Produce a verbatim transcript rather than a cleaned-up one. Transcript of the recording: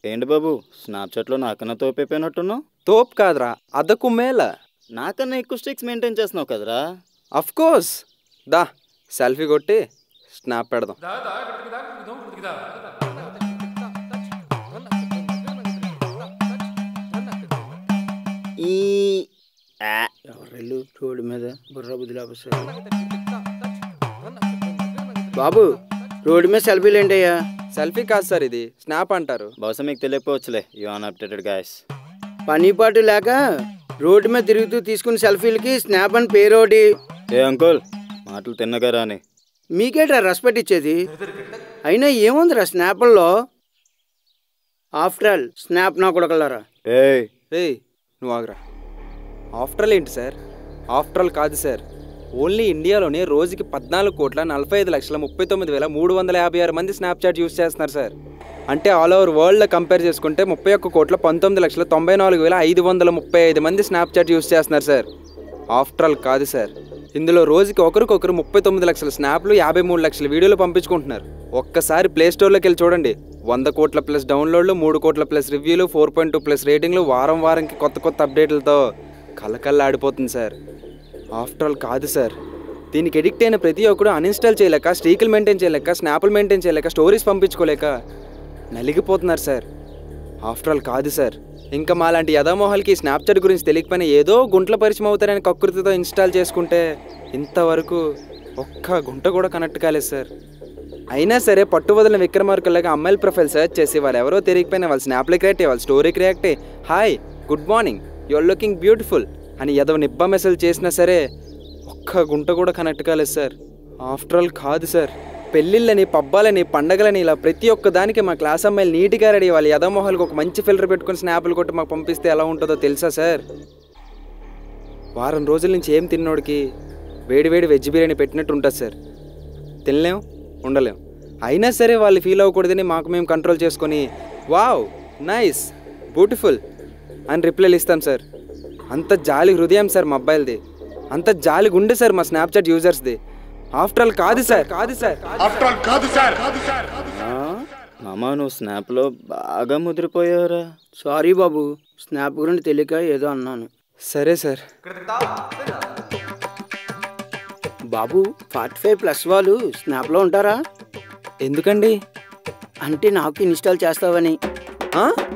ఏంటి బాబు స్నాప్చాట్లో నాకన్నా తోపైపోయినట్టున్నావు? తోపు కాదురా, అదకు మేల. నాకన్నా ఎక్కువ స్ట్రిక్స్ మెయింటైన్ చేస్తున్నావు కదరా. Of course. దా సెల్ఫీ కొట్టి స్నాప్ పెడదాం. ఈ ఎవరెళ్ళు రోడ్డు మీద బుర్ర బుద్ధిలా బాబు, రోడ్డు మీద సెల్ఫీలు ఏంటయ్యా? సెల్ఫీ కాదు సార్, ఇది స్నాప్ అంటారు. బహుశా మీకు తెలియకపోవచ్చులే, యూ అన్అప్డేటెడ్ గైస్. పని పాటు లేక రోడ్డు మీద తిరుగుతూ తీసుకున్న సెల్ఫీలకి స్నాప్ అని పేరు ఒకటి. ఏ అంకుల్, మాటలు తిన్నగారా అని మీకేట్రా రెస్పెక్ట్ ఇచ్చేది? అయినా ఏముందిరా స్నాప్ల్లో? ఆఫ్టర్ ఆల్ స్నాప్ నా కొడకలరా. ఏయ్ ఏయ్ నువ్వు ఆగరా. ఆఫ్టర్ ఆల్ ఏంటి సార్? ఆఫ్టర్ ఆల్ కాదు సార్, ఓన్లీ ఇండియాలోనే రోజుకి పద్నాలుగు కోట్ల నలభై ఐదు లక్షల ముప్పై తొమ్మిది వేల మూడు వందల యాభై ఆరు మంది స్నాప్చాట్ యూజ్ చేస్తున్నారు సార్. అంటే ఆల్ ఓవర్ వరల్డ్లో కంపేర్ చేసుకుంటే ముప్పై ఒక్క కోట్ల పంతొమ్మిది లక్షల తొంభై నాలుగు వేల ఐదు వందల ముప్పై ఐదు మంది స్నాప్చాట్ యూజ్ చేస్తున్నారు సార్. ఆఫ్టర్ ఆల్ కాదు సార్, ఇందులో రోజుకి ఒకరికొకరు ముప్పై తొమ్మిది లక్షల స్నాప్లు, యాభై మూడు లక్షల వీడియోలు పంపించుకుంటున్నారు. ఒక్కసారి ప్లేస్టోర్లోకి వెళ్ళి చూడండి, వంద కోట్ల ప్లస్ డౌన్లోడ్లు, మూడు కోట్ల ప్లస్ రివ్యూలు, ఫోర్ పాయింట్ టూ ప్లస్ రేటింగ్లు, వారం వారంకి కొత్త కొత్త అప్డేట్లతో కలకల్లా ఆడిపోతుంది సార్. ఆఫ్టర్ ఆల్ కాదు సార్, దీనికి ఎడిక్ట్ అయిన ప్రతి ఒక్కరు అన్ఇన్స్టాల్ చేయలేక, స్ట్రీకులు మెయింటైన్ చేయలేక, స్నాప్లు మెయింటైన్ చేయలేక, స్టోరీస్ పంపించుకోలేక నలిగిపోతున్నారు సార్. ఆఫ్టర్ ఆల్ కాదు సార్, ఇంకా మాలాంటి యథామోహాలకి స్నాప్చాట్ గురించి తెలియకపోయినా ఏదో గుంట్ల పరిచయం అవుతారని కకృతితో ఇన్స్టాల్ చేసుకుంటే ఇంతవరకు ఒక్క గుంట కూడా కనెక్ట్ కాలేదు సార్. అయినా సరే పట్టు వదిలిన విక్రమార్కుల్లాగా అమ్మాయిల ప్రొఫైల్ సెర్చ్ చేసి వాళ్ళు ఎవరో తెలియకపోయినా వాళ్ళ స్నాప్లకి రియాక్ట్, వాళ్ళ స్టోరీకి react, hi good morning your looking beautiful అని ఏదో నిబ్బా మెసేజ్ చేసినా సరే ఒక్క గుంట కూడా కనెక్ట్ కాలేదు సార్. ఆఫ్టర్ ఆల్ కాదు సార్, పెళ్ళిళ్ళని, పబ్బాలని, పండగలని ఇలా ప్రతి ఒక్క దానికి మా క్లాస్ అమ్మాయిలు నీట్గా రెడీ, వాళ్ళ యథామోహాలకు ఒక మంచి ఫిల్టర్ పెట్టుకుని స్నాప్లు కొట్టి మాకు పంపిస్తే ఎలా ఉంటుందో తెలుసా సార్? వారం రోజుల నుంచి ఏం తిన్నోడికి వేడి వేడి వెజ్ బిర్యానీ పెట్టినట్టు ఉంటుంది సార్. తినలేం, ఉండలేం. అయినా సరే వాళ్ళు ఫీల్ అవ్వకూడదని మాకు మేము కంట్రోల్ చేసుకొని వావ్ నైస్ బ్యూటిఫుల్ అని రిప్లైలు ఇస్తాం సార్. అంత జాలి హృదయం సార్ మా అబ్బాయిలది, అంత జాలి గుండె సార్ మా స్నాప్చాట్ యూజర్స్ది. ఆఫ్టర్ ఆల్ కాదు సార్, కాదు సార్, ఆఫ్టర్ ఆల్ కాదు సార్. మామా, నువ్వు స్నాప్లో బాగా ముదిరిపోయావురా. సారీ బాబు, స్నాప్ గురించి తెలియక ఏదో అన్నాను. సరే సార్. బాబు, ఫార్టీ ఫైవ్ ప్లస్ వాళ్ళు స్నాప్లో ఉంటారా? ఎందుకండి? అంటే నాకు ఇన్స్టాల్ చేస్తావని.